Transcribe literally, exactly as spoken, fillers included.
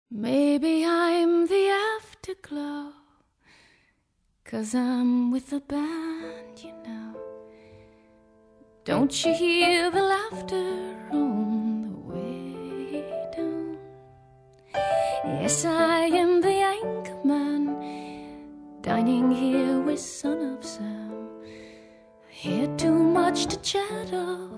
Maybe I'm the afterglow, 'cause I'm with the band, you know. Don't you hear the laughter on the way down? Yes, I am the anchorman, dining here with Son of Sam. Here too much to chatter